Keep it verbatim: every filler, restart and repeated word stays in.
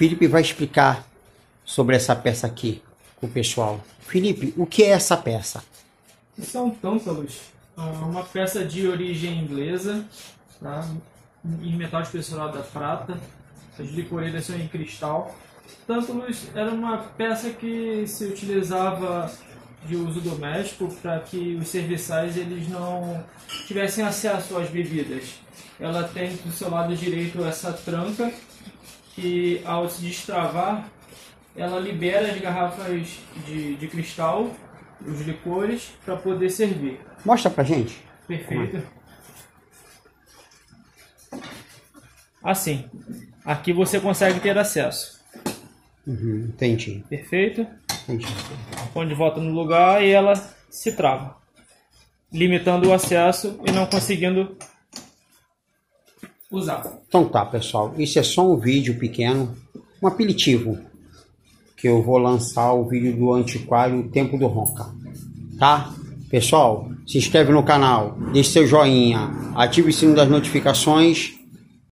Felipe vai explicar sobre essa peça aqui com o pessoal. Felipe, o que é essa peça? São tântalos, uma peça de origem inglesa, tá? Em metal espessurado da prata. As licoreiras são em cristal. Tântalos era uma peça que se utilizava de uso doméstico para que os serviçais eles não tivessem acesso às bebidas. Ela tem do seu lado direito essa tranca que, ao se destravar, ela libera as garrafas de, de cristal, os licores, para poder servir. Mostra pra gente. Perfeito. Assim, aqui você consegue ter acesso. Uhum, entendi. Perfeito. Entendi. Põe de volta no lugar e ela se trava, limitando o acesso e não conseguindo usar. Então tá, pessoal. Isso é só um vídeo pequeno, um aperitivo, que eu vou lançar o vídeo do antiquário Tempo do Ronca. Tá? Pessoal, se inscreve no canal, deixe seu joinha, ative o sino das notificações